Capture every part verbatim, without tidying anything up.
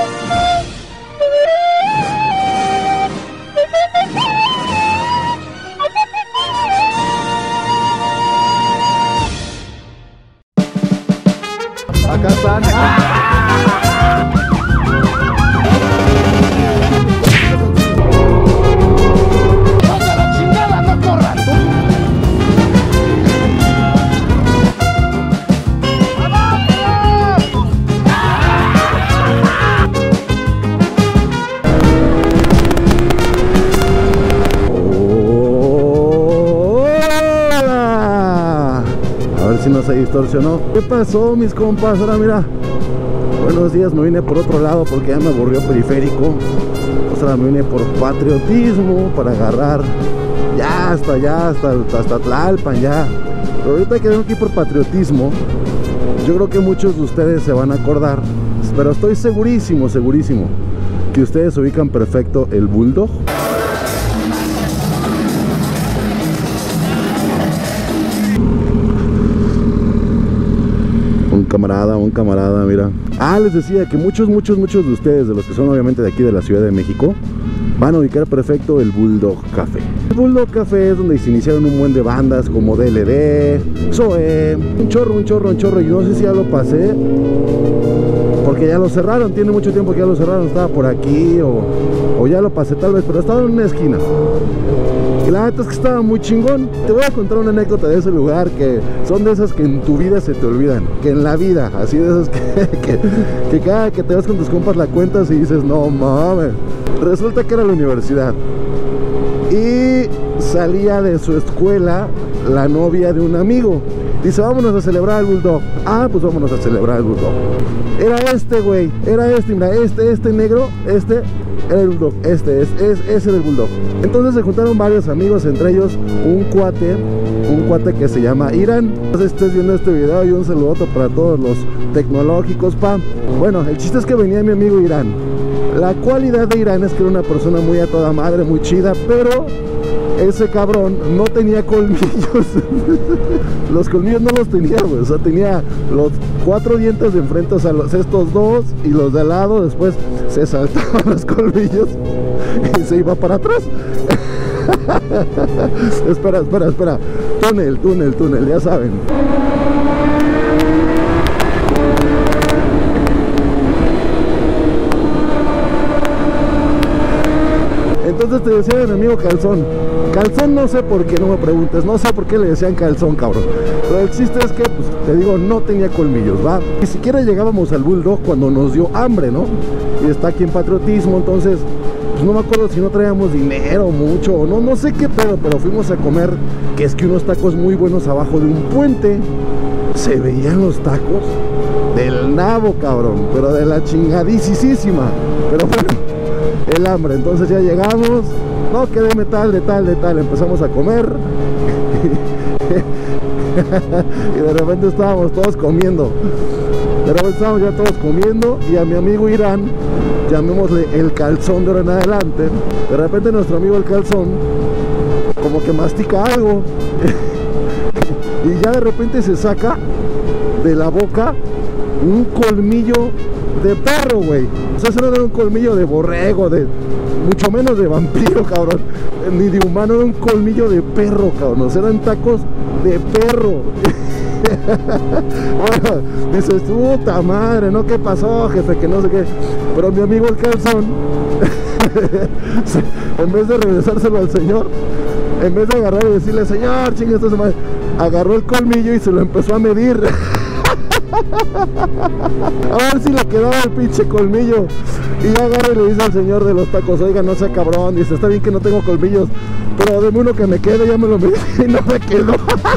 Acá están. ¡Vaya la chingada, no corran! A ver si no se distorsionó. ¿Qué pasó, mis compas? Ahora mira, buenos días, me vine por otro lado porque ya me aburrió Periférico. Pues ahora me vine por patriotismo para agarrar ya hasta allá, hasta, hasta Tlalpan ya. Pero ahorita que vengo aquí por patriotismo, yo creo que muchos de ustedes se van a acordar, pero estoy segurísimo, segurísimo que ustedes ubican perfecto el Bulldog. Un camarada, un camarada, mira. Ah, les decía que muchos, muchos, muchos de ustedes, de los que son obviamente de aquí de la Ciudad de México, van a ubicar perfecto el Bulldog Café. El Bulldog Café es donde se iniciaron un buen de bandas como D L D, Zoé, un chorro, un chorro, un chorro. Y no sé si ya lo pasé, porque ya lo cerraron, tiene mucho tiempo que ya lo cerraron. Estaba por aquí o, o ya lo pasé tal vez, pero estaba en una esquina. Y la neta es que estaba muy chingón. Te voy a contar una anécdota de ese lugar, que son de esas que en tu vida se te olvidan, que en la vida, así de esas que, que, que cada que te vas con tus compas la cuentas y dices, no mames. Resulta que era la universidad y salía de su escuela la novia de un amigo. Dice, vámonos a celebrar el Bulldog. Ah, pues vámonos a celebrar el Bulldog. Era este, güey, era este, mira, este, este negro, este era el Bulldog, este, es, es, ese era el Bulldog. Entonces se juntaron varios amigos, entre ellos un cuate, un cuate que se llama Irán. Entonces estés viendo este video y un saludo para todos los tecnológicos, pa. Bueno, el chiste es que venía mi amigo Irán. La cualidad de Irán es que era una persona muy a toda madre, muy chida, pero ese cabrón no tenía colmillos. Los colmillos no los tenía, güey. O sea, tenía los cuatro dientes de enfrente, o sea, los, estos dos y los de al lado. Después se saltaban los colmillos y se iba para atrás. Espera, espera, espera. Túnel, túnel, túnel, ya saben. Entonces te decía mi amigo Calzón. Calzón no sé por qué, no me preguntes, no sé por qué le decían Calzón, cabrón. Pero el chiste es que, pues, te digo, no tenía colmillos, ¿va? Ni siquiera llegábamos al Bulldog cuando nos dio hambre, ¿no? Y está aquí en patriotismo, entonces, pues no me acuerdo si no traíamos dinero mucho o no, no sé qué pedo, pero fuimos a comer, que es que unos tacos muy buenos abajo de un puente. Se veían los tacos del nabo, cabrón, pero de la chingadísima. Pero bueno, el hambre, entonces ya llegamos. No, que de tal, de tal, de tal. Empezamos a comer y de repente estábamos todos comiendo. De repente estábamos ya todos comiendo y a mi amigo Irán, llamémosle el Calzón de ahora en adelante, de repente nuestro amigo el Calzón como que mastica algo y ya de repente se saca de la boca un colmillo de perro, güey. O sea, ese no era un colmillo de borrego, de mucho menos de vampiro, cabrón, ni de humano, era un colmillo de perro, cabrón. O sea, eran tacos de perro. Bueno, dices, puta madre, ¿no? ¿Qué pasó, jefe? Que no sé qué. Pero mi amigo el Calzón, en vez de regresárselo al señor, en vez de agarrar y decirle, señor, chinga esta madre, agarró el colmillo y se lo empezó a medir. A ver si le quedaba el pinche colmillo. Y ya agarra y le dice al señor de los tacos, oiga, no sea cabrón, dice, está bien que no tengo colmillos, pero deme uno que me quede, ya me lo medí y no me quedó.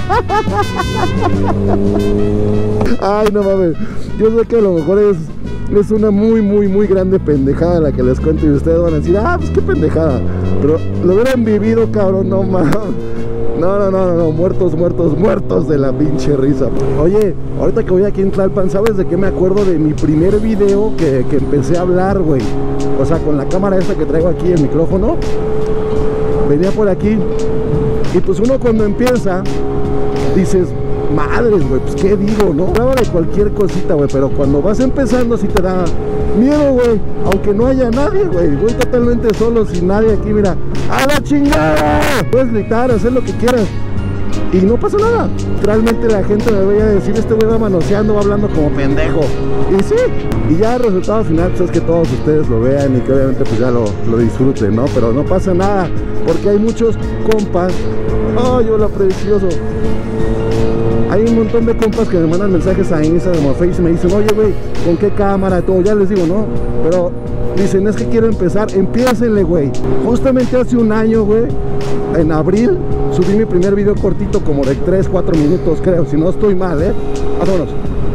Ay, no mames, yo sé que a lo mejor es, es una muy, muy, muy grande pendejada la que les cuento y ustedes van a decir, ah, pues qué pendejada, pero lo hubieran vivido, cabrón, no mames. No, no, no, no, muertos, muertos, muertos de la pinche risa. Oye, ahorita que voy aquí en Tlalpan, ¿sabes de qué me acuerdo? De mi primer video que, que empecé a hablar, güey. O sea, con la cámara esta que traigo aquí, el micrófono. Venía por aquí. Y pues uno cuando empieza, dices, madres, güey, pues qué digo, ¿no? Hablaba de cualquier cosita, güey, pero cuando vas empezando sí te da, miedo, güey, aunque no haya nadie, güey. Voy totalmente solo, sin nadie aquí, mira. ¡A la chingada! Puedes gritar, hacer lo que quieras y no pasa nada. Realmente la gente me veía decir, este güey va manoseando, va hablando como pendejo. Y sí, y ya el resultado final pues, es que todos ustedes lo vean y que obviamente pues ya lo, lo disfruten, ¿no? Pero no pasa nada, porque hay muchos compas. ¡Ay, hola, precioso! Hay un montón de compas que me mandan mensajes a Instagram o a Facebook y me dicen, oye, güey, ¿con qué cámara? Todo, ya les digo, no, pero dicen, es que quiero empezar, empiécenle, güey. Justamente hace un año, güey, en abril, subí mi primer video cortito como de tres, cuatro minutos, creo, si no estoy mal, ¿eh? Vámonos.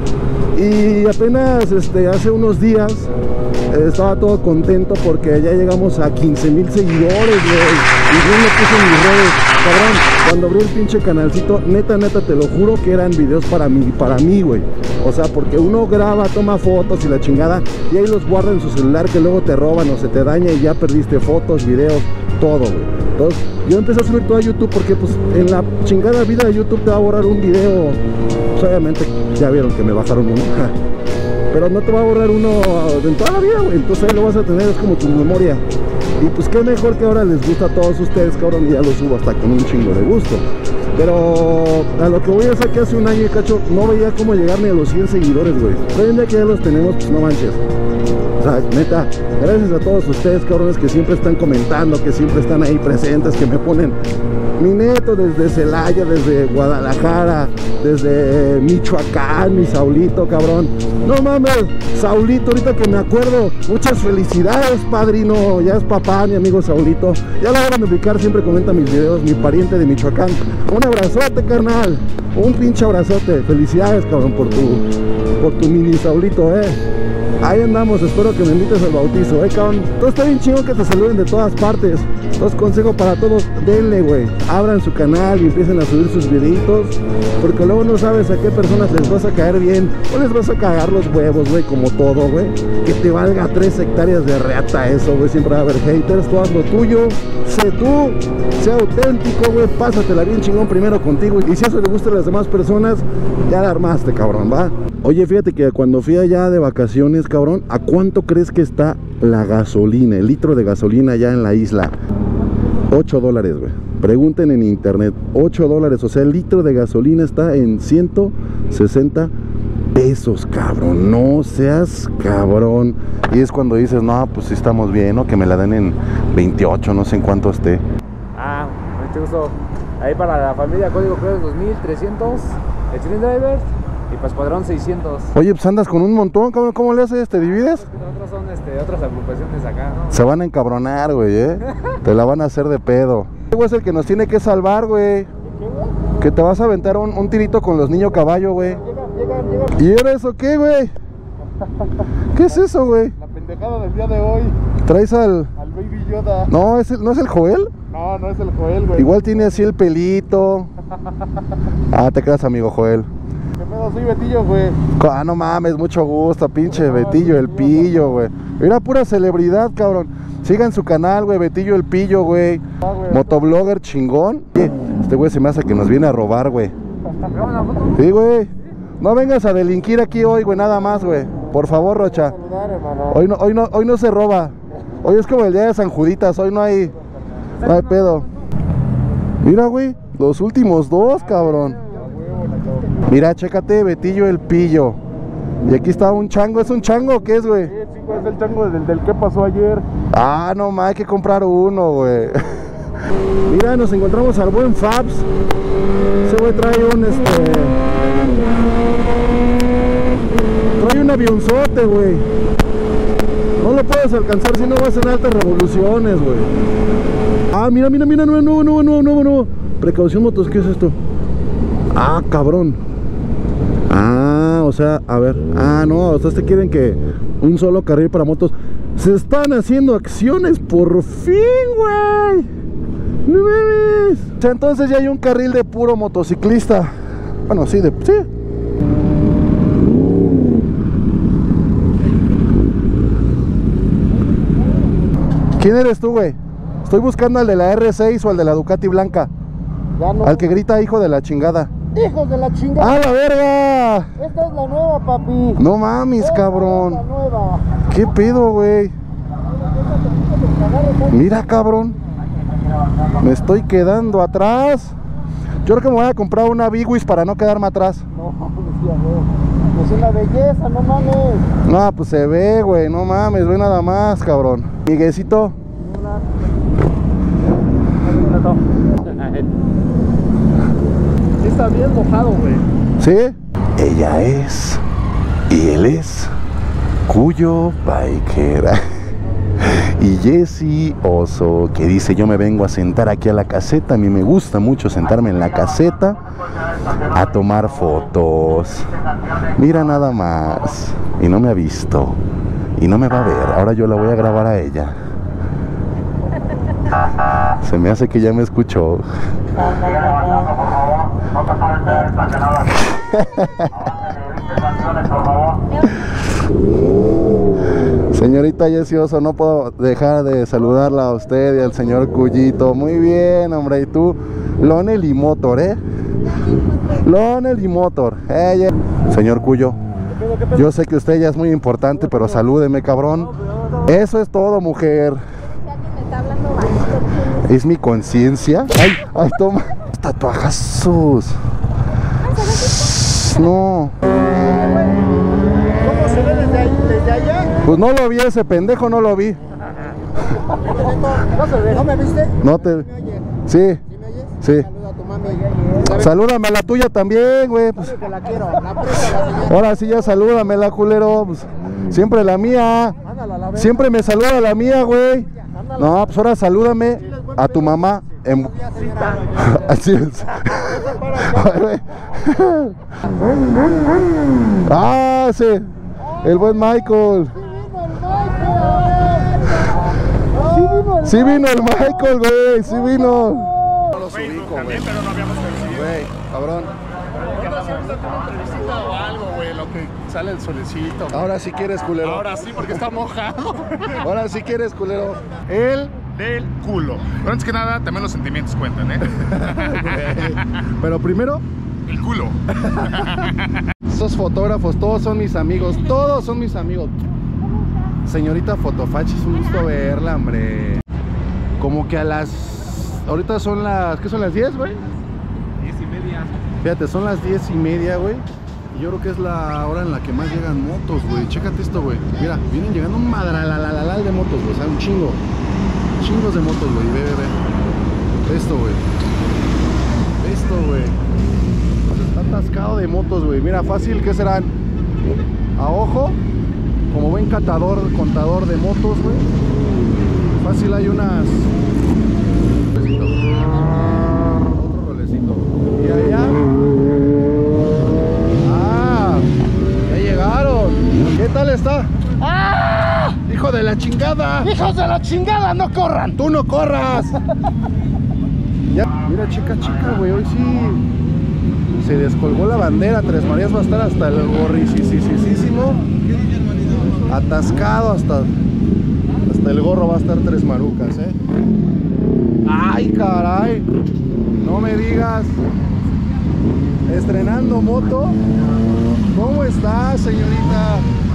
Y apenas este, hace unos días eh, estaba todo contento porque ya llegamos a quince mil seguidores, güey. Y bien lo puse en mis redes. Cabrón, cuando abrí el pinche canalcito, neta, neta, te lo juro que eran videos para mí, para mí, güey. O sea, porque uno graba, toma fotos y la chingada, y ahí los guarda en su celular que luego te roban o se te daña y ya perdiste fotos, videos, todo, güey. Entonces, yo empecé a subir todo a YouTube porque, pues, en la chingada vida de YouTube te va a borrar un video. Pues, obviamente, ya vieron que me bajaron uno. Pero no te va a borrar uno de toda la vida, güey. Entonces ahí lo vas a tener, es como tu memoria. Y pues qué mejor que ahora les gusta a todos ustedes, cabrón, y ya lo subo hasta con un chingo de gusto. Pero a lo que voy a hacer que hace un año y cacho, no veía cómo llegar ni a los cien seguidores, güey. Hoy en día que ya los tenemos, pues no manches. O sea, neta, gracias a todos ustedes, cabrones, que siempre están comentando, que siempre están ahí presentes, que me ponen mi neto desde Celaya, desde Guadalajara, desde Michoacán, mi Saulito, cabrón. No mames, Saulito, ahorita que me acuerdo, muchas felicidades, padrino. Ya es papá, mi amigo Saulito. Ya la van a ubicar, siempre comenta mis videos, mi pariente de Michoacán. Un abrazote, carnal. Un pinche abrazote. Felicidades, cabrón, por tu, por tu mini Saulito, eh. Ahí andamos, espero que me invites al bautizo, eh, cabrón. Entonces está bien chido que te saluden de todas partes. Entonces, consejo para todos, denle, güey. Abran su canal y empiecen a subir sus videitos, porque luego no sabes a qué personas les vas a caer bien o les vas a cagar los huevos, güey, como todo, güey. Que te valga tres hectáreas de reata eso, güey. Siempre va a haber haters, tú haz lo tuyo. Sé tú, sé auténtico, güey. Pásatela bien chingón primero contigo. Y si eso le gusta a las demás personas, ya la armaste, cabrón, ¿va? Oye, fíjate que cuando fui allá de vacaciones, cabrón, ¿a cuánto crees que está la gasolina, el litro de gasolina allá en la isla? ocho dólares, güey. Pregunten en internet, ocho dólares. O sea, el litro de gasolina está en ciento sesenta pesos, cabrón. No seas cabrón. Y es cuando dices, no, pues sí estamos bien, ¿no? Que me la den en veintiocho, no sé en cuánto esté. Ah, mucho gusto. Ahí para la familia, código creo dos mil trescientos, el Twin Driver y para Escuadrón seiscientos. Oye, pues andas con un montón, cabrón. ¿Cómo le haces? ¿Te divides? Otros son este, otras agrupaciones acá, ¿no? Se van a encabronar, güey, ¿eh? Te la van a hacer de pedo. Este güey es el que nos tiene que salvar, güey. Que te vas a aventar un, un tirito con los niños caballo, güey. ¿Y era eso qué, güey? ¿Qué es eso, güey? La pendejada del día de hoy. ¿Traes al...? Al Baby Yoda. No, ¿es el, ¿no es el Joel? No, no es el Joel, güey. Igual tiene así el pelito. Ah, te creas, amigo Joel. ¿Qué pedo? Soy Betillo, güey. Ah, no mames, mucho gusto, pinche no, Betillo el Pillo, güey. Era pura celebridad, cabrón. Sigan su canal, güey, Betillo el Pillo, güey. Ah, motoblogger chingón. Oye, este güey se me hace que nos viene a robar, güey. Sí, güey. No vengas a delinquir aquí hoy, güey, nada más, güey. Por favor, Rocha. Hoy no, hoy no, hoy no se roba. Hoy es como el día de San Juditas, hoy no hay, no hay pedo. Mira, güey, los últimos dos, cabrón. Mira, chécate, Betillo el Pillo. Y aquí está un chango, ¿es un chango o qué es, güey? Sí, chico, es el chango del, del que pasó ayer. Ah, no más, hay que comprar uno, güey. Mira, nos encontramos al buen Fabs. Ese güey trae un, este... trae un avionzote, güey. No lo puedes alcanzar si no vas en altas revoluciones, güey. Ah, mira, mira, mira, nuevo, nuevo, nuevo, nuevo, nuevo, nuevo. Precaución motos, ¿qué es esto? Ah, cabrón. Ah, o sea, a ver. Ah, no, o sea, te quieren que un solo carril para motos. Se están haciendo acciones, por fin, güey. No mames. O sea, entonces ya hay un carril de puro motociclista. Bueno, sí, de... sí. ¿Quién eres tú, güey? Estoy buscando al de la R seis o al de la Ducati blanca. Ya no. Al que grita hijo de la chingada. ¡Hijos de la chingada! ¡Ah, la verga! Esta es la nueva, papi. No mames, Esta cabrón. es la nueva. ¿Qué pedo, güey? Mira, cabrón. Me estoy quedando atrás. Yo creo que me voy a comprar una Bigwis para no quedarme atrás. No, decía, güey. Es una belleza, no mames. No, pues se ve, güey. No mames, ve nada más, cabrón. Miguelcito. Sí está bien mojado, güey. ¿Sí? Ella es y él es Cuyo Biker. Y Jesse Oso, que dice: yo me vengo a sentar aquí a la caseta. A mí me gusta mucho sentarme en la caseta a tomar fotos. Mira nada más. Y no me ha visto. Y no me va a ver. Ahora yo la voy a grabar a ella. Se me hace que ya me escuchó. Señorita Jesse Oso, no puedo dejar de saludarla a usted y al señor Cuyito. Muy bien, hombre. ¿Y tú? Lonely Motor, ¿eh? Lonely Motor. Eh, señor Cuyo, yo sé que usted ya es muy importante, pero salúdeme, cabrón. Eso es todo, mujer. Es mi conciencia. Ay, ay, toma. Tatuajazos. No. ¿Cómo se ve desde, ahí, desde allá? Pues no lo vi, ese pendejo no lo vi. ¿No se ve? ¿No me viste? No te... ¿Me oyes? Sí, ¿Sí me oyes? sí. Saluda a tu mami. Salúdame a la tuya también, güey. Pues, Que la quiero. La aprecio la señora. ahora sí ya salúdame la culero. Pues, siempre la mía. Ándala, la verga. Siempre me saluda la mía, güey. No, pues ahora salúdame a tu mamá. En... Así es. Ah, sí. El buen Michael. Sí vino el Michael, güey. Sí vino. No los ubico, güey. Pero no habíamos coincidido. Güey, cabrón. O algo, güey, lo que sale el solecito. Ahora sí quieres, culero. Ahora sí, porque está mojado. Ahora sí quieres, culero. El del culo. Pero antes que nada, también los sentimientos cuentan, ¿eh? Pero primero, El culo. esos fotógrafos, todos son mis amigos. Todos son mis amigos. Señorita Fotofachi, es un gusto verla, hombre. Como que a las... Ahorita son las... ¿Qué son las diez, güey? Diez y media. Fíjate, son las diez y media, güey. Y yo creo que es la hora en la que más llegan motos, güey. Chécate esto, güey. Mira, vienen llegando un madralalalal de motos, güey. O sea, un chingo. Chingos de motos, güey. Ve, ve, ve. Esto, güey. Esto, güey. Está atascado de motos, güey. Mira, fácil, ¿qué serán? A ojo, como buen catador, contador de motos, güey. Fácil hay unas... Otro rolecito. Y allá... Ah, ya llegaron. ¿Qué tal está? ¡Ah! ¡Hijo de la chingada! ¡Hijos de la chingada! ¡No corran! ¡Tú no corras! Ya. Mira, chica, chica, güey, hoy sí se descolgó la bandera. Tres Marías va a estar hasta el gorricisísimo. Atascado hasta hasta el gorro va a estar Tres Marucas, eh. ¡Ay, caray! No me digas. Estrenando moto. ¿Cómo está, señorita?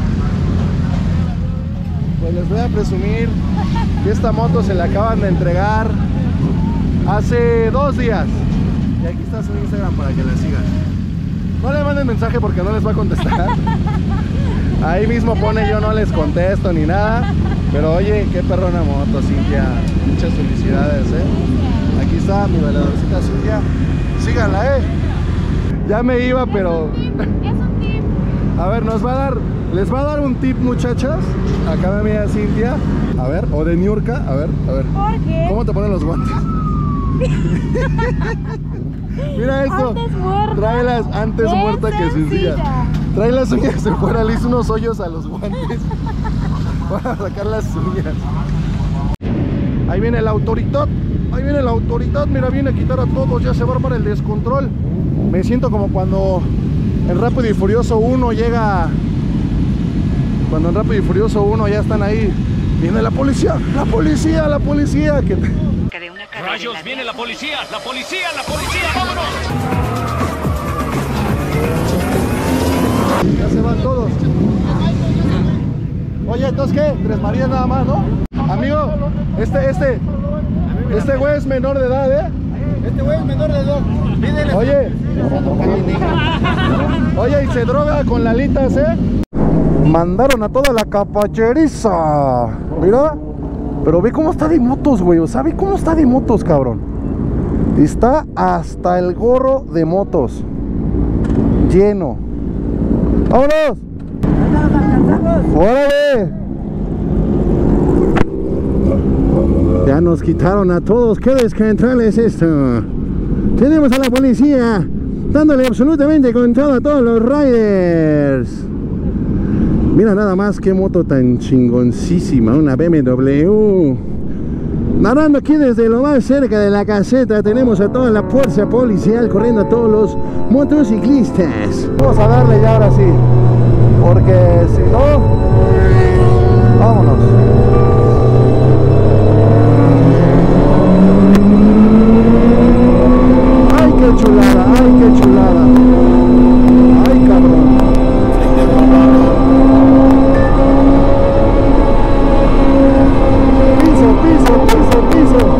Pues les voy a presumir que esta moto se la acaban de entregar hace dos días. Y aquí está su Instagram para que la sigan. No le manden mensaje porque no les va a contestar. Ahí mismo pone yo no les contesto ni nada. Pero oye, qué perrona moto, Cintia. Muchas felicidades, eh. Aquí está mi veladorcita Cintia. Síganla, eh. Ya me iba, pero... A ver, nos va a dar... Les va a dar un tip, muchachas. Acá me mira Cintia. A ver, o de Niurka. A ver, a ver. ¿Por qué? ¿Cómo te ponen los guantes? Mira esto. Antes muerta. Tráelas antes Qué muerta que sencilla. sencilla. Trae las uñas de fuera, le hizo unos hoyos a los guantes para sacar las uñas. Ahí viene la autoridad. Ahí viene la autoridad. Mira, viene a quitar a todos. Ya se va a armar el descontrol. Me siento como cuando en Rápido y Furioso uno llega... Cuando en Rápido y Furioso uno ya están ahí. Viene la policía, la policía, la policía. Que... Rayos, viene la policía, la policía, la policía, vámonos. Oye, entonces ¿qué? Tres Marías nada más, ¿no? Amigo, este, este, este güey es menor de edad, ¿eh? Este güey es menor de edad. Pídele. Oye, oye, y se droga con lalitas, ¿eh? Mandaron a toda la capacheriza. Mira, pero ve cómo está de motos, güey. O sea, ve cómo está de motos, cabrón. Está hasta el gorro de motos. Lleno. ¡Vámonos! ¡Órale! Ya nos quitaron a todos. ¿Qué descontrol es esto? Tenemos a la policía dándole absolutamente con todo a todos los riders. Mira nada más qué moto tan chingoncísima. Una B M W. Narrando aquí desde lo más cerca de la caseta. Tenemos a toda la fuerza policial corriendo a todos los motociclistas. Vamos a darle ya ahora sí, porque si no, vámonos. Ay, qué chulada, ay, qué chulada. Ay, cabrón. Piso, piso, piso, piso.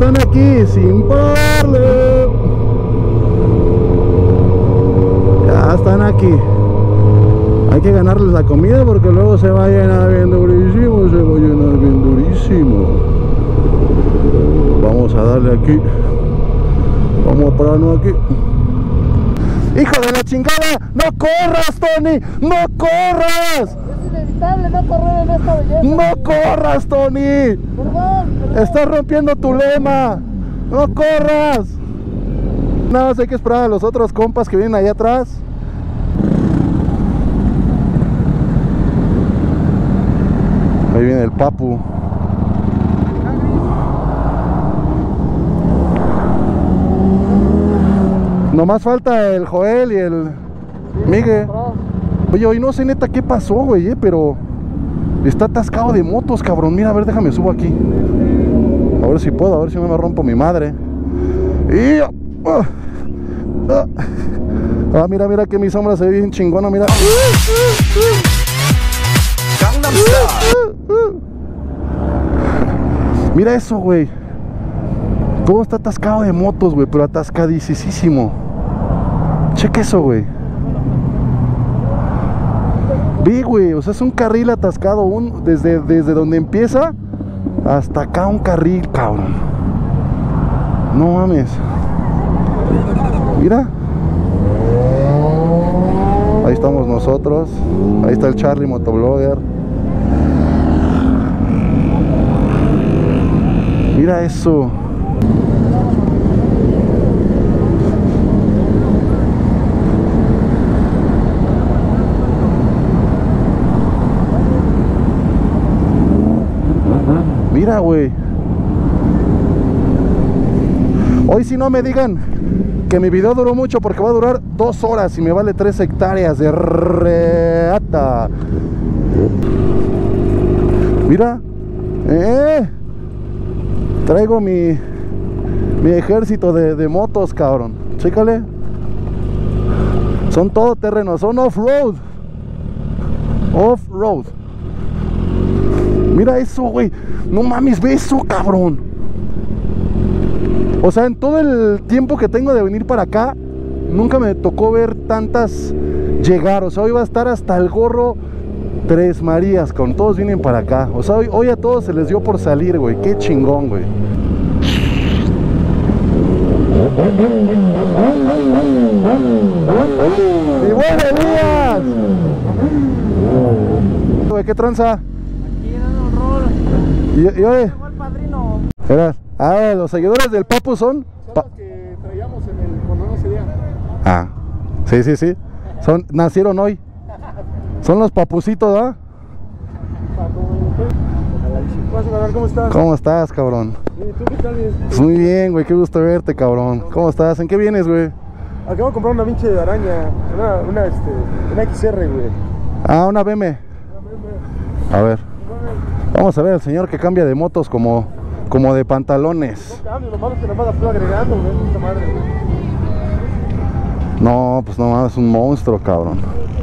están aquí sin pararle. Ya están aquí. Hay que ganarles la comida porque luego se va a llenar bien durísimo. Se va a llenar bien durísimo. Vamos a darle aquí. Vamos a pararnos aquí. ¡Hijo de la chingada! ¡No corras, Tony! ¡No corras! Es inevitable no correr en esta belleza. ¡No corras, Tony! Perdón, perdón. Estás rompiendo tu lema. ¡No corras! Nada más hay que esperar a los otros compas que vienen allá atrás. Ahí viene el Papu. Nomás falta el Joel y el Miguel. Oye, hoy no sé neta qué pasó, güey, eh, pero está atascado de motos, cabrón. Mira, a ver, déjame subo aquí. A ver si puedo, a ver si no me rompo mi madre. Y... ah, ah, ah, mira, mira que mi sombra se ve bien chingona, mira. Mira eso, güey. Todo está atascado de motos, güey, pero atascadísimo. Checa eso, güey. Vi, güey, o sea, es un carril atascado, un, desde, desde donde empieza hasta acá un carril, cabrón. No mames. Mira. Ahí estamos nosotros. Ahí está el Charlie Motoblogger. Mira eso. Mira, güey. Hoy si no me digan que mi video duró mucho porque va a durar dos horas y me vale tres hectáreas de reata. Mira. Eh. Traigo mi mi ejército de, de motos, cabrón. Chécale. Son todo terreno, son off-road. Off-road. Mira eso, güey. No mames, ve eso, cabrón. O sea, en todo el tiempo que tengo de venir para acá, nunca me tocó ver tantas llegar. O sea, hoy va a estar hasta el gorro Tres Marías, con todos vienen para acá. O sea, hoy, hoy a todos se les dio por salir, güey. Qué chingón, güey. ¡Y buenos días! Güey, ¿qué tranza? Aquí dando un rol. Y, y oye, Llegó el padrino. era, ah, los seguidores del Papu son. Son los que traíamos en el cuando no sería. Ah, sí, sí, sí. Son, nacieron hoy. Son los papucitos, ¿ah? ¿Cómo estás? ¿Cómo estás, cabrón? ¿Y tú qué tal? Pues muy bien, güey, qué gusto verte, cabrón. ¿Cómo estás? ¿En qué vienes, güey? Acabo de comprar una pinche de araña. Una, una, este, una X R, güey. Ah, una B M. A ver. Vamos a ver al señor que cambia de motos como, como de pantalones. No cambio, lo malo es que nada más la estoy agregando, güey. Esta madre, güey. No, pues no mames, es un monstruo, cabrón.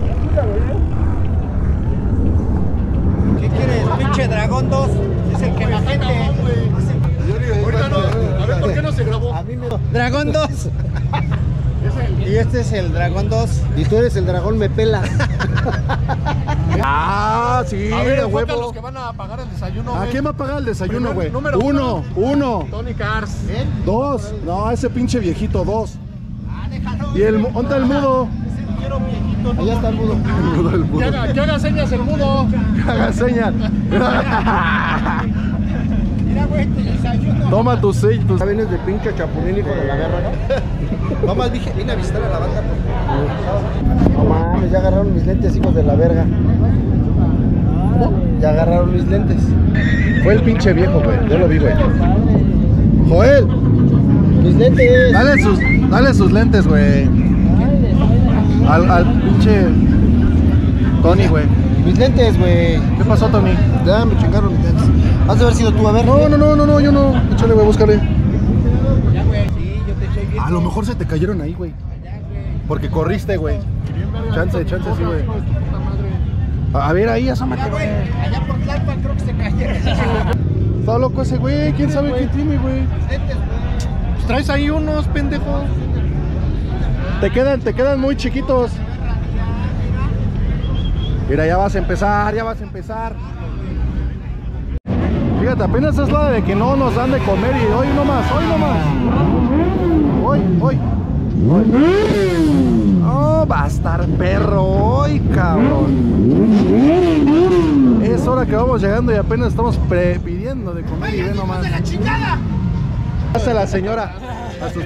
¿Qué quieres, pinche Dragón dos? Es el que la gente... Ahorita no, a ver, ¿por qué no se grabó? A mí me... Dragón dos. Y este es el Dragón dos. Y tú eres el dragón me pela. Ah, sí, A ver, de enfoca a huevo. los que van a pagar el desayuno, ¿A güey. quién va a pagar el desayuno, Primer- güey? número Uno, uno, Tony Cars. dos. No, ese pinche viejito, dos. Y el, mu- ¿dónde está el mudo? Allá está el mudo. El mudo, el Que mudo. haga, que haga señas el mudo. Haga señas. Mira, güey, te desayuno. Toma tus seis, tus... Ya vienes de pinche chapulín, hijo de la guerra, ¿no? Nomás dije, vine a visitar a la banda. No mames, ya agarraron mis lentes, hijos de la verga. Ya agarraron mis lentes. Fue el pinche viejo, güey. Yo lo vi, güey. Joel, Mis lentes. dale sus, dale sus lentes, güey. Al, al pinche Tony, güey. Mis lentes, güey. ¿Qué pasó, Tony? Ya me chingaron mis lentes. Has de haber sido tú, a ver. No, no, no, no, no, yo no. Échale, güey, búscale. Ya, güey. Sí, yo te estoy viendo. A lo mejor se te cayeron ahí, güey. Porque corriste, güey. Chance, chance, sí, güey. A a ver, ahí, asómate, Ya, güey. güey. Allá por Tlalpan creo que se cayeron. Está loco ese güey, quién sabe qué tiene, güey. Pues traes ahí unos, pendejo. Te quedan, te quedan muy chiquitos. Mira, ya vas a empezar, ya vas a empezar. Fíjate, apenas es la de que no nos dan de comer y hoy nomás, hoy nomás. Hoy, hoy. Hoy. Oh, va a estar perro hoy, cabrón. Es hora que vamos llegando y apenas estamos pre pidiendo de comer y ve nomás. Hace la señora. A sus...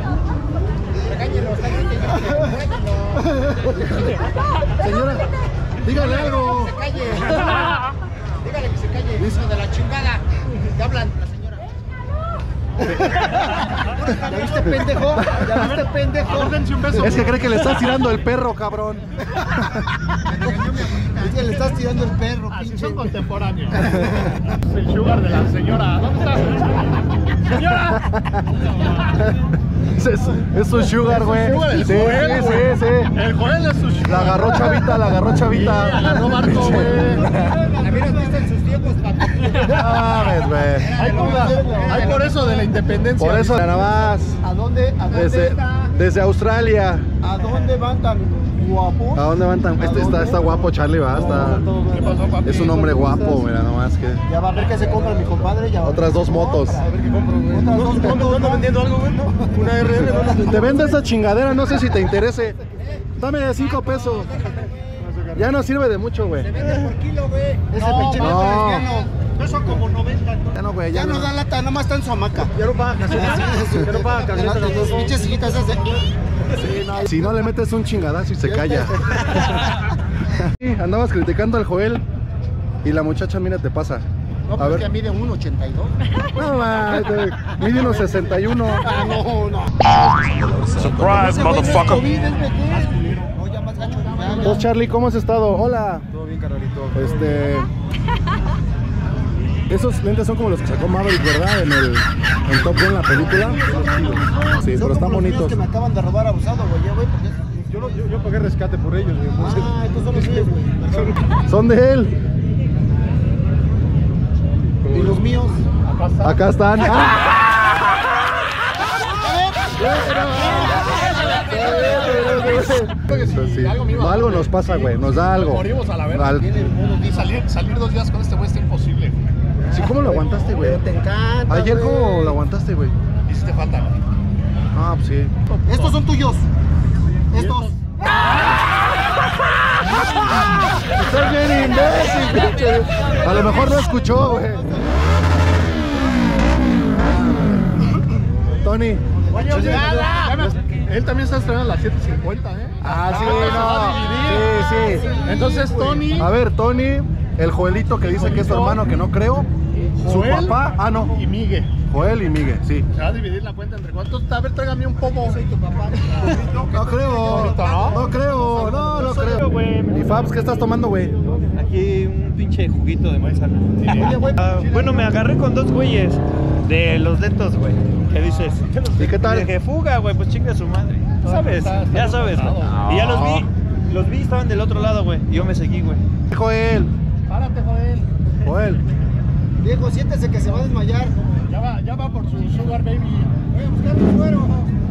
Señora, dígale algo. Que se calle. Dígale que se calle. Hijo de la chingada. Te hablan la señora. ¿Ya viste, pendejo? ¿Ya viste, pendejo? Un beso. Es que cree que le estás tirando el perro, cabrón. Es que le estás tirando el perro, Así pinche. son contemporáneos. Es el sugar de la señora. ¿Dónde estás? ¡Señora! Es, es su sugar, güey. Es su sugar, el Sí, Joel, sí, güey. sí, sí. El Joel es su sugar. La agarró chavita, la agarró chavita. Sí, agarró barco, güey. La hubieras visto en sus tiempos, papi. No mames, güey. Hay por, hay por eso de la independencia. Por eso nada más. ¿A dónde, a dónde Desde, está? desde Australia. ¿A dónde van tan guapos? ¿A dónde van tan? Este está, está guapo, Charlie, va. Está, ¿Qué pasó, papi? es un hombre guapo, mira nomás que. Ya va a ver qué se compra mi compadre. Ya va a ver Otras qué dos se motos. compra. A ver qué compro, güey. Otras dos motos. ¿Ando vendiendo algo, güey? Una R R. Te vende esa chingadera, no sé si te interese. Dame cinco pesos. Ya no sirve de mucho, güey. Se vende por kilo, güey. Ese No, pinche neto no. lesbiano. Eso como noventa. Ya no, güey, ya, Ya no no. da lata, nomás está en su hamaca. Ya no paga caseta. Ya no paga caseta. Las dos pinches sillitas esas de... Si no le metes un chingadazo y se calla. Sí, andabas criticando al Joel y la muchacha, mira, te pasa. No, A pues ver. que mide uno ochenta y dos. No, ma, te- mide unos sesenta y uno. Ah, no, no. Surprise, motherfucker. No, ya más gacho. Ya, ya. Entonces, Charlie, ¿cómo has estado? Hola. Todo bien, carnalito. Este. Esos lentes son como los que sacó Maverick, ¿verdad? En el en Top Gun, la película. Sí, Son pero están como los míos bonitos. que me acaban de robar abusado, güey, ya, güey, porque... Yo, no- yo, yo pagué rescate por ellos, güey. Entonces, Ah, estos son los míos, güey. Perdón. Son de él. Y los míos. Acá están. Sí. Algo me iba a No, dar, algo güey. nos pasa, güey. Nos da algo. Morimos a la verga. Al- Y salir, salir dos días con este güey está imposible. Sí, ¿cómo lo aguantaste, güey? Te encanta, Ayer, güey. ¿cómo lo aguantaste, güey? Hiciste falta, güey. Ah, pues sí. Estos son tuyos. Estos. Estás bien imbécil, pinche. A lo mejor no escuchó, güey. Tony. Él también está estrenando las siete cincuenta, ¿eh? Ah, sí, se va a dividir. no. Sí, sí. Entonces, Tony A ver, Tony, el Joelito que dice que es su hermano, que no creo. Su Joel papá, ah, no. y Migue. Joel y Miguel, sí. Se va a dividir la cuenta entre cuántos. A ver, tráigame un pomo. Soy tu papá. No creo, ¿no? no creo, no, no creo. ¿Y Fabs qué estás tomando, güey? Aquí un pinche juguito de manzana. Oye, güey. Ah, bueno, me agarré con dos güeyes de los lentos, güey. ¿Qué dices? ¿Y qué tal? Dije, fuga, güey, pues chinga su madre. ¿Sabes? está- está Ya sabes. güey. frustrado. Y ya los vi, los vi, estaban del otro lado, güey. Y yo me seguí, güey. Joel, Párate, Joel. Joel. Diego, siéntese que se va a desmayar. Ya va, ya va por su sugar baby. Voy a buscar un suero.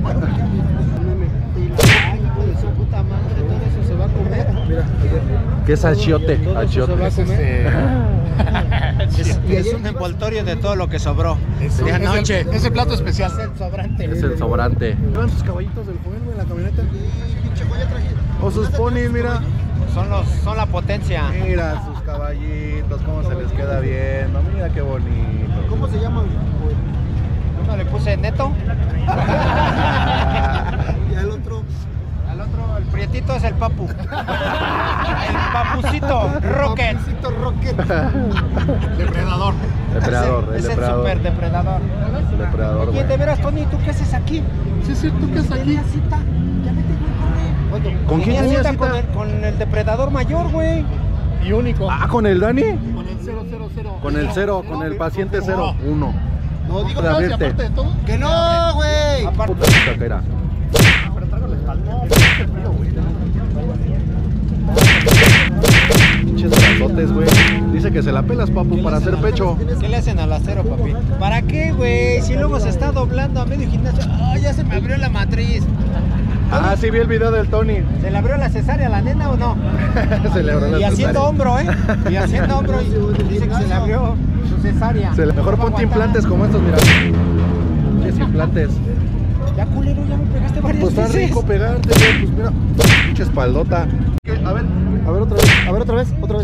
Ay, hijo de su puta madre, todo eso se va a comer. Mira, ¿Qué es achiote? todo eso se va a Achiote. comer. Este, Y Es ayer un envoltorio de todo lo que sobró. es, De es anoche. el- ese plato especial. es el sobrante. Es el sobrante. ¿Llevan sus caballitos del Joel, güey, en la camioneta? Pinche güey, ya traje. O sus ponis, mira. Son los, son la potencia. Mira sus caballitos, cómo se les queda viendo. Mira qué bonito. ¿Cómo se llama? güey? Uno le puse neto. Y al otro. Al otro, el prietito es el papu. El papucito, Rocket. Papucito Rocket. Depredador. Depredador, el Es el depredador. super depredador. El depredador, Oye, güey. de veras, Tony, ¿tú qué haces aquí? Sí, sí, ¿tú qué estás aquí? Tenía cita. Ya vete, güey, corre. ¿Con quién Tenía tenía cita con cita? el, con el depredador mayor, güey. Y único. Ah, ¿con el Dani? Con el cero cero cero. Con el cero, con el paciente cero. Uno. No, digo Para No, y abrirte. aparte de todo. que no, güey. Aparte, Puta chica que era. Pero trágale calma. No, qué frío, güey. pinches brazotes, güey. Dice que se la pelas, papu, para hacer pecho. ¿Qué le hacen al acero, papi? ¿Para qué, güey? Si luego se está doblando a medio gimnasio. ¡Ah, ya se me abrió la matriz! Ah, sí vi el video del Tony. ¿Se le abrió la cesárea a la nena o no? Se le abrió la Y haciendo cesárea. hombro, ¿eh? Y haciendo hombro. Y dice que se le abrió su cesárea. Se le- Mejor No va a ponte aguantar. implantes como estos, mira. Pinches implantes. Ya, culero, ya me pegaste varias Pues está veces. rico pegarte, güey. Pues mira, pinche espaldota. ¿Qué? A ver, A ver otra vez, a ver otra vez, otra vez.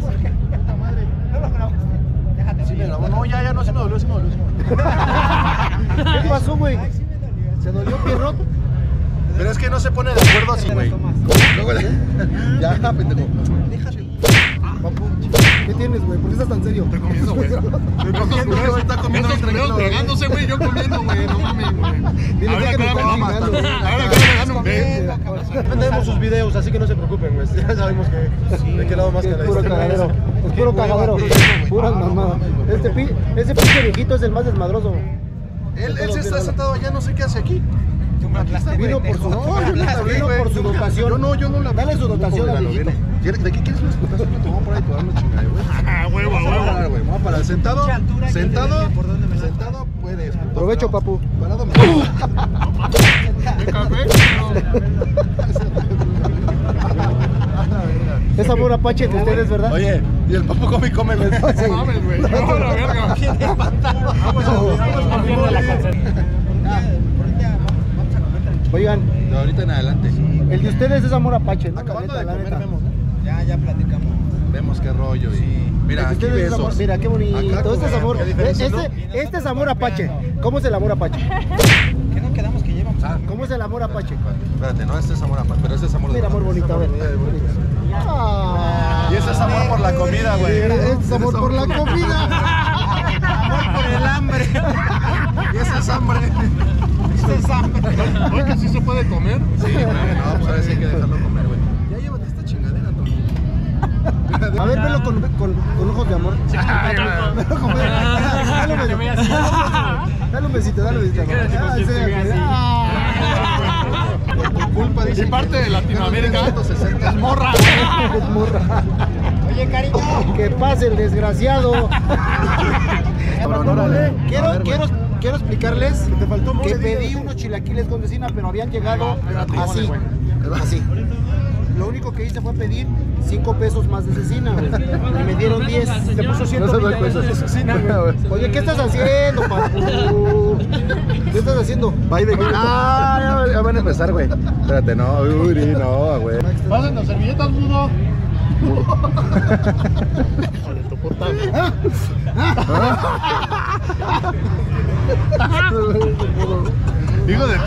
sí me grabó. No, ya, ya, no, sí me dolió, sí me dolió. sí me dolió. ¿Qué pasó, güey? ¿Se dolió pierrot? Pero es que no se pone de acuerdo así, güey. No, güey. Ya, pendejo. Papu, ¿qué tienes, güey? ¿Por qué estás tan serio? Estoy comiendo, güey. Estoy comiendo, güey. Está comiendo bien tranquilo. Tragándose, güey, yo comiendo, güey, no mames, güey. Dile Ahora que que nos me están vamos a chingando, güey. Ahora que me gano un beso. Tenemos sus videos, así que no se preocupen, güey. Ya sabemos que de qué lado más que la puro cagadero. Es puro cagadero. Puras mamadas. Este pi, ese pinche viejito es el más desmadroso. Él, él se está sentado allá, no sé qué hace aquí. Vino por su, No, yo le hablé, vino güey. por su dotación. Yo no, yo no le hablé. Dale su dotación al viejito. ¿De qué quieres una dotación? Te voy a poner ahí, te voy a dar una chingada, güey. Ah, huevo, Vamos a huevo. parar, güey. Vamos a parar. Sentado, Mucha altura, yo sentado, te diría por dónde me la- sentado puedes. puto. Provecho, papu. Parado me. ¿Qué café? Es amor apache de ustedes, ¿verdad? Oye, y el papu come y come, güey. No mames, güey. No, la verga. Oigan, De ahorita en adelante. el de ustedes es amor apache, ¿no? La Acabando neta, de la comer, neta. vemos, ¿no? Ya, ya platicamos. Vemos qué rollo. Y... Mira, El de aquí ustedes es amor- besos. mira, qué bonito. Acá, Este es como- amor. ¿qué diferencia, Este, no? este es amor apache. ¿Cómo es el amor apache? ¿Qué no quedamos que llevamos? Ah, ¿Cómo es el amor apache? espérate, no, este es amor aparte, pero este es amor de Mira, amor bonito, a ver. Ah. Y ese es amor por la comida, güey. Este es amor por la comida. Amor por el hambre. Y ese es hambre. Este es hambre. Oye, que sí se puede comer. Sí, güey, no, pues ahora sí hay que dejarlo comer, güey. Ya llévate esta chingadera, Tony. A ver, velo con, con, con ojos de amor. Velo con- Dale un besito. Dale un besito, dale un besito. Ah, enséñame. Ah. Por tu culpa, dice. Y parte de Latinoamérica es morra. Es morra. Oye, cariño. Que pase el desgraciado. Cabrón, órale. Quiero, A ver, güey. quiero, quiero explicarles Te faltó que mole, pedí dile. unos chilaquiles con cecina, pero habían llegado así. Así. Lo único que hice fue pedir cinco pesos más de cecina, güey. Y me dieron diez. Te puso No ciento se doy veinte cuenta. pesos. güey. Oye, ¿qué estás haciendo, papu? ¿Qué estás haciendo? Bye de Ah, ya, ya van a empezar, güey. Espérate, no, uy, no, güey. Pasen las servilletas, mudo. Hijo de tu.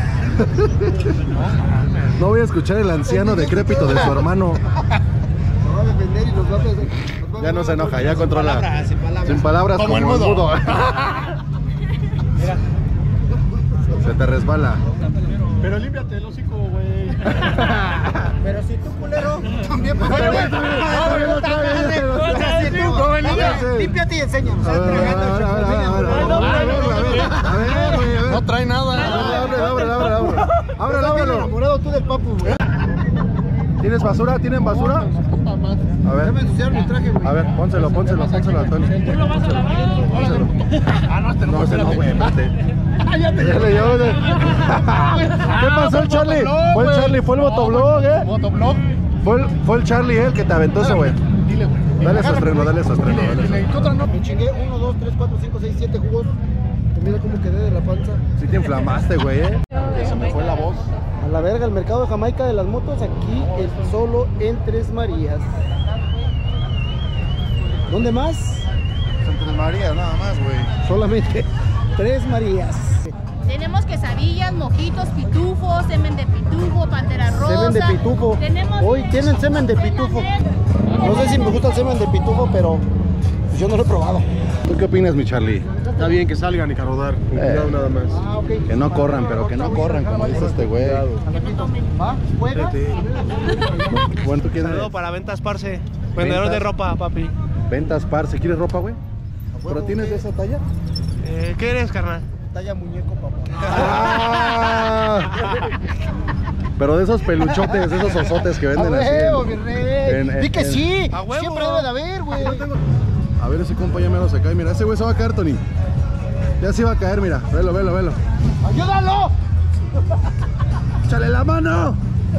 No voy a escuchar el anciano decrépito de su hermano. Se va a defender y nos va a hacer. nos va a- Ya no se enoja, ya controla. Palabras, sin palabras. Sin palabras Como como, el el mudo. mudo. Se te resbala. Pero límpiate el hocico, güey. Pero si tú, culero, también Oye, güey, ábrelo otra vez. Otra vez, sí, joven, límpiate. Límpiate y enséñanos. A ver, a ver, a ver, a ver, a ver, a ver, a ver, a ver, güey, a ver. No trae nada. Ábrelo, ábrelo, ábrelo, ábrelo. Ábrelo, Estás bien ábrelo. enamorado tú del papu, güey. ¿Tienes basura? ¿Tienen basura? A Ya me ver, ensuciaron mi traje, güey. a ver, pónselo, pónselo, pónselo, Antonio. Pónselo. Ah, no, este no, No, ese no, güey, espérate. Ya te Ya le llevo, güey. ¿Qué pasó el Charlie? Fue el Charlie, fue el motoblog, ¿eh? Motoblog. Fue el, fue el Charlie, ¿eh? El que te aventó eso, güey. Dile, güey. Dale su estreno, dale su estreno. Dile, dale su dile. ¿Qué otra no? Me chingué uno, dos, tres, cuatro, cinco, seis, siete jugos. Mira cómo quedé de la panza. Sí te inflamaste, güey, ¿eh? Se me fue la voz. A la verga, el mercado de Jamaica de las motos aquí el solo en Tres Marías. ¿Dónde más? En Tres Marías, nada más, güey. Solamente Tres Marías. Tenemos quesadillas, mojitos, pitufos, semen de pitufo, pantera rosa. Semen de pitufo. Tenemos Hoy tienen semen de pitufo. No sé si me gusta el semen de pitufo, pero pues yo no lo he probado. ¿Tú qué opinas, mi Charlie? Está bien que salgan y que a rodar. Con Eh. cuidado nada más. Ah, ok. Que no corran, pero que no corran, como dice este güey. ¿Va? ¿Juega? Bueno, ¿tú quién eres? Saludo para Ventas Parce, vendedor de ropa, papi. Ventas Parce. ¿Quieres ropa, güey? ¿Pero tienes de esa talla? Eh, ¿Qué eres, carnal? Talla muñeco, papá. ¡Ah! Pero de esos peluchotes, de esos osotes que venden ¡A así. huevo, mi rey! En- en- Di que en- sí. A huevo. Siempre debe de haber, güey. A ver, ese compa ya menos se cae. Mira, ese güey se va a caer, Tony. Ya se iba a caer, mira. Velo, velo, velo. ¡Ayúdalo! ¡Échale la mano!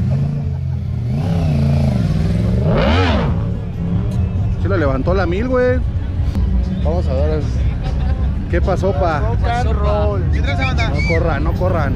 Sí le levantó la mil, güey. Vamos a ver. ¿Qué pasó, pa? ¿Qué traes, banda? No corran, no corran.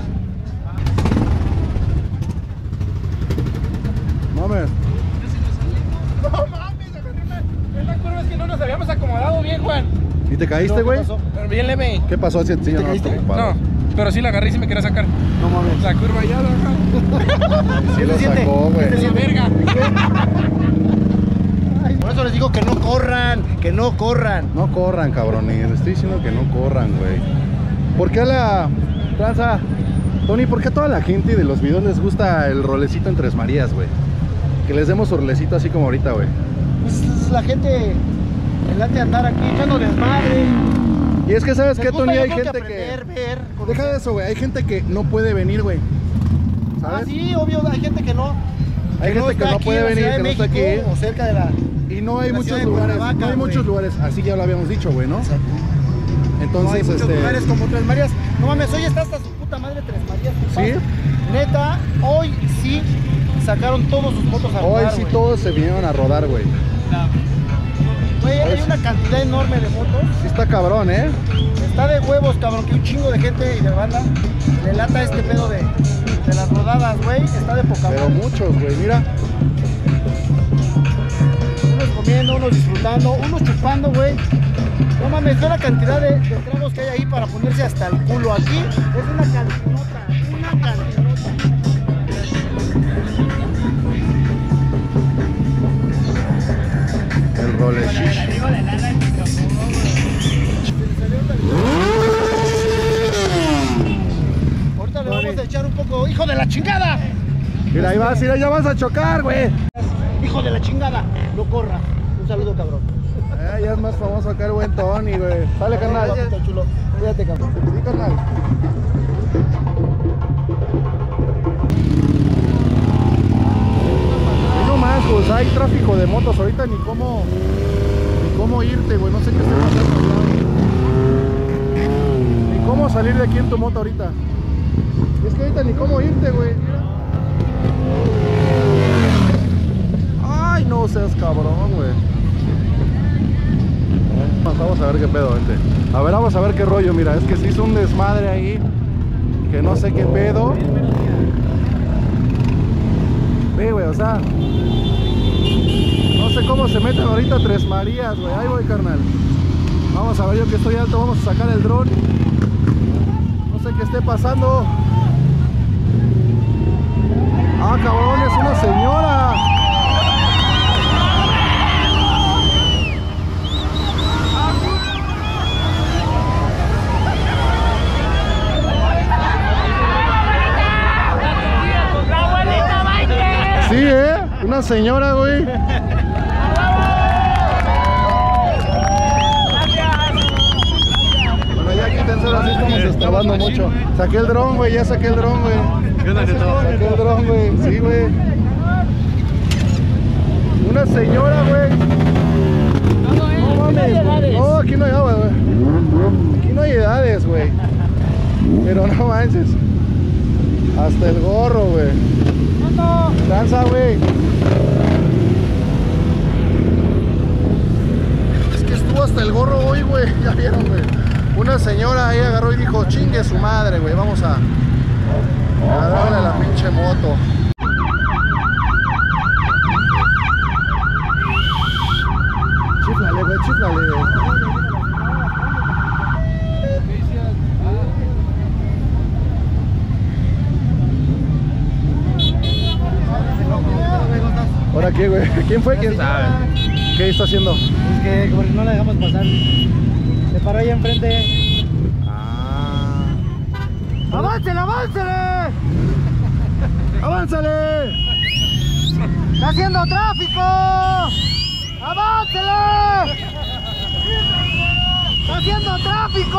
Mames. No mames, en la curva es que no nos habíamos acomodado bien, Juan. ¿Y te caíste, güey? Pero bien leve. ¿Qué pasó? Sí, sí, te no, caíste? preocupado. No, pero sí la agarré y sí me quería sacar. No mames. La curva ya, ajá. Sí lo siente? sacó, güey. La verga. Por eso les digo que no corran, que no corran. No corran, cabrones. Les estoy diciendo que no corran, güey. ¿Por qué a la tranza? Tony, ¿por qué a toda la gente de los videos les gusta el rolecito en Tres Marías, güey? Que les demos su rolecito así como ahorita, güey. Pues la gente le late andar aquí echando desmadre. Y es que, ¿sabes Les qué, gusta, Tony? yo Hay creo que gente que... aprender, ver, conocer. Deja de eso, güey. Hay gente que no puede venir, güey. Ah, ¿Sabes? sí, obvio, hay gente que no. Hay gente que está no aquí puede en la venir, Ciudad que de no está México aquí. O cerca de la... Y no hay la muchos ciudad de lugares. Cuernavaca, No hay güey. muchos lugares. Así ya lo habíamos dicho, güey, ¿no? Exacto. Entonces, No hay muchos este... lugares como Tres Marías. No mames, hoy está hasta su puta madre Tres Marías. compa. ¿Sí? Neta, hoy sí sacaron todos sus motos a Hoy rodar, sí güey. todos se vinieron a rodar, güey. Güey, hay hoy una sí. cantidad enorme de motos. Sí está cabrón, ¿eh? Está de huevos, cabrón, que un chingo de gente y de banda le lata este pedo de, de las rodadas, güey. Está de poca Pero madre. muchos, güey, mira. Unos comiendo, unos disfrutando, unos chupando, güey. No mames, ve la cantidad de, de tragos que hay ahí para ponerse hasta el culo. Aquí es una cantinota, una cantinota. El role shish. Ahorita le vamos a echar un poco, hijo de la chingada. Mira, ahí vas, mira, ya vas a chocar, güey. Hijo de la chingada, no corra. Un saludo, cabrón. Eh, ya es más famoso acá el buen Tony, güey. Sale, carnal. Papito chulo. Cuídate, cabrón. Sí, carnal. Y no más, pues hay tráfico de motos ahorita, ni cómo, ni cómo irte, güey. No sé qué esté pasando. Ni cómo salir de aquí en tu moto ahorita. Es que ahorita ni cómo irte, güey. Ay, no seas cabrón, güey. Vamos a ver qué pedo, gente. A ver, vamos a ver qué rollo. Mira, es que se hizo un desmadre ahí, que no sé qué pedo. Ve, güey, o sea, no sé cómo se meten ahorita Tres Marías, güey. Ahí voy, carnal. Vamos a ver, yo que estoy alto, vamos a sacar el dron. No sé qué esté pasando. Ah, cabrón, es una señora. Sí, ¿eh? Una señora, güey. Bueno, ya quítense, así estamos estorbando mucho. Saqué el dron, güey, ya saqué el dron, güey. Saqué el dron, güey, sí, güey. Una señora, güey. No mames, no, aquí no hay agua, güey. Aquí no hay edades, güey. Pero no manches. Hasta el gorro, güey. Danza, güey. Es que estuvo hasta el gorro hoy, güey. Ya vieron, güey. Una señora ahí agarró y dijo, chingue su madre, güey. Vamos a, a darle a la pinche moto. Chíflale, güey, chíflale. ¿Ahora qué, güey? ¿Quién fue? ¿Quién sabe? ¿Qué está haciendo? Es que como no la dejamos pasar. Se paró ahí enfrente. Ah. ¡Aváncele, aváncele! ¡Avánzale! ¡Está haciendo tráfico! ¡Aváncele! ¡Está haciendo tráfico!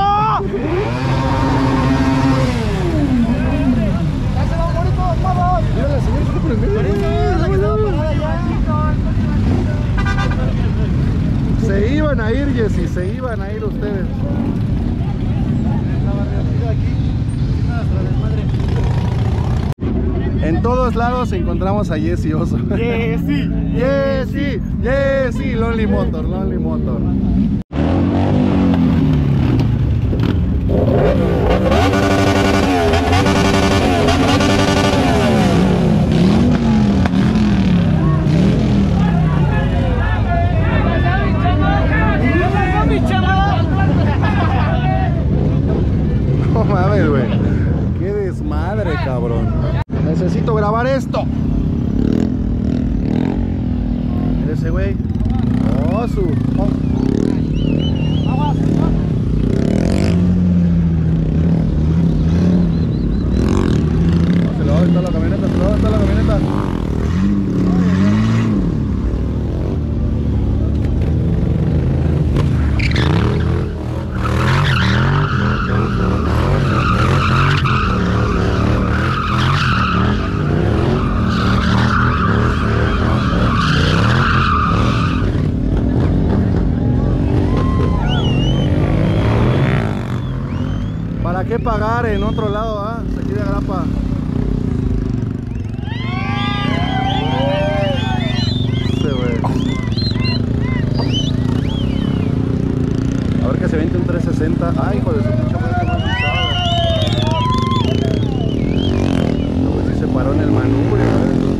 ¡Ya se va a morir todos, vamos! Mira la señora, ¿qué prende? Por eso, la que estaba parada allá. iban a ir ustedes? En todos lados encontramos a Jesse Oso. Jesse, Jesse, Jesse, Lonely Motor, Lonely Motor. No mames, güey. Qué desmadre, cabrón. Necesito grabar esto. Mira ese güey. Oh, su. Oh. Se lo va a aventar la camioneta, se lo va a aventar la camioneta. ¿Para qué pagar en otro lado, ah? Aquí de Agrapa. Este güey. A ver que se vente un trescientos sesenta. Ay, hijo de su pinche madre, que más pisada. Luego sí se paró en el manubrio, ¿sabes?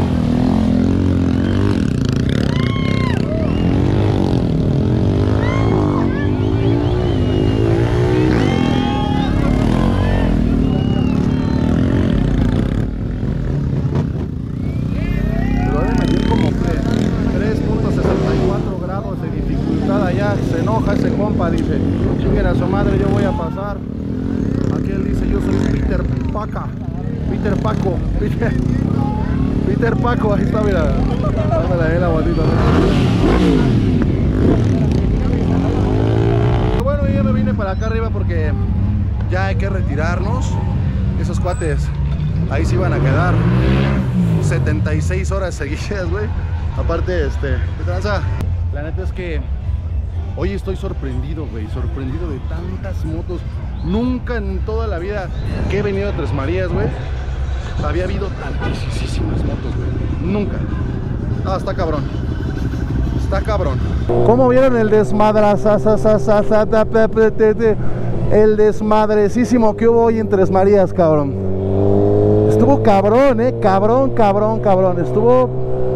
Se enoja ese compa, dice, chinguen a su madre, yo voy a pasar. Aquel dice, yo soy Peter Paca, Peter Paco, Peter, Peter Paco, ahí está, mira, dámela ahí la botita. Bueno, yo me vine para acá arriba porque ya hay que retirarnos. Esos cuates ahí se iban a quedar setenta y seis horas seguidas, güey. Aparte, este, ¿qué tranza? La neta es que hoy estoy sorprendido, güey, sorprendido de tantas motos. Nunca en toda la vida que he venido a Tres Marías, güey, había habido tantísimas motos, güey. Nunca. Ah, está cabrón. Está cabrón. ¿Cómo vieron el desmadraza? El desmadrecísimo que hubo hoy en Tres Marías, cabrón. Estuvo cabrón, eh, cabrón, cabrón, cabrón. Estuvo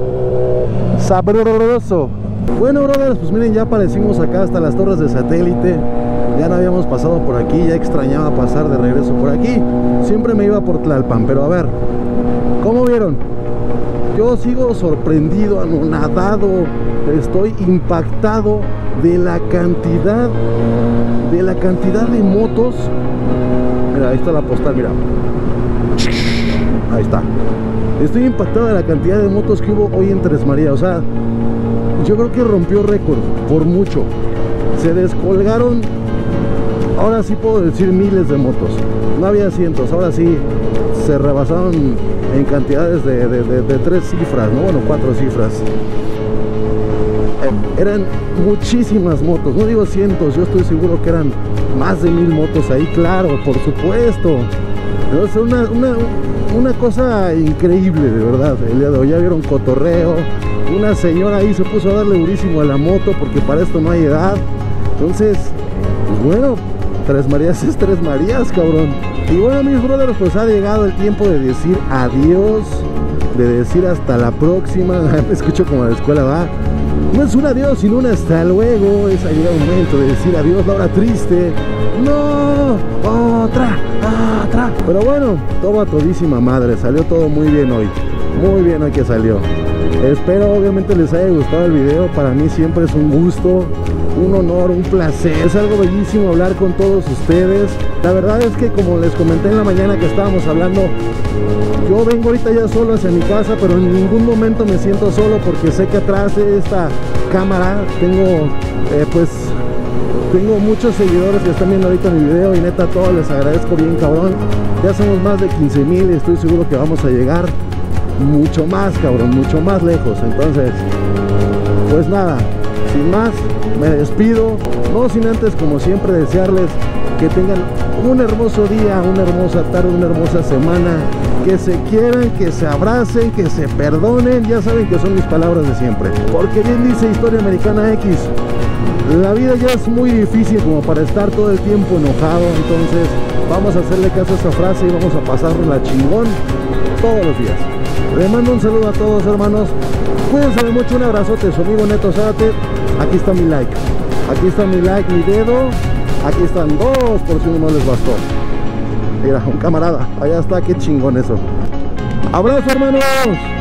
sabroso. Bueno, brothers, pues miren, ya aparecimos acá hasta las torres de satélite. Ya no habíamos pasado por aquí, ya extrañaba pasar de regreso por aquí. Siempre me iba por Tlalpan, pero a ver, ¿cómo vieron? Yo sigo sorprendido, anonadado, estoy impactado de la cantidad, de la cantidad de motos. Mira, ahí está la postal, mira. Ahí está. Estoy impactado de la cantidad de motos que hubo hoy en Tres Marías, o sea, yo creo que rompió récord, por mucho. Se descolgaron, ahora sí puedo decir miles de motos. No había cientos, ahora sí se rebasaron en cantidades de, de, de, de tres cifras, ¿no? Bueno, cuatro cifras. Eh, eran muchísimas motos, no digo cientos, yo estoy seguro que eran más de mil motos ahí, claro, por supuesto. Pero es una, una, una cosa increíble, de verdad. El día de hoy ya vieron cotorreo. Una señora ahí se puso a darle durísimo a la moto porque para esto no hay edad. Entonces, pues bueno, Tres Marías es Tres Marías, cabrón. Y bueno, mis brothers, pues ha llegado el tiempo de decir adiós, de decir hasta la próxima. Me escucho como a la escuela, va. No es un adiós, sino un hasta luego. Es ha llegado el momento de decir adiós, la hora triste. No, otra, otra. Pero bueno, todo a todísima madre. Salió todo muy bien hoy. Muy bien hoy que salió. Espero obviamente les haya gustado el video. Para mí siempre es un gusto, un honor, un placer. Es algo bellísimo hablar con todos ustedes. La verdad es que, como les comenté en la mañana que estábamos hablando, yo vengo ahorita ya solo hacia mi casa, pero en ningún momento me siento solo porque sé que atrás de esta cámara tengo eh, pues tengo muchos seguidores que están viendo ahorita mi video, y neta a todos les agradezco bien cabrón. Ya somos más de quince mil y estoy seguro que vamos a llegar mucho más, cabrón, mucho más lejos. Entonces, pues nada, sin más, me despido, no sin antes, como siempre, desearles que tengan un hermoso día, una hermosa tarde, una hermosa semana, que se quieran, que se abracen, que se perdonen. Ya saben que son mis palabras de siempre, porque bien dice Historia Americana X, la vida ya es muy difícil como para estar todo el tiempo enojado. Entonces vamos a hacerle caso a esa frase y vamos a pasarla chingón todos los días. Les mando un saludo a todos, hermanos. Cuídense mucho, un abrazote, su amigo Neto Zárate. Aquí está mi like, aquí está mi like, mi dedo. Aquí están dos, por si uno no les bastó. Mira, un camarada, allá está, qué chingón eso. ¡Abrazo, hermanos!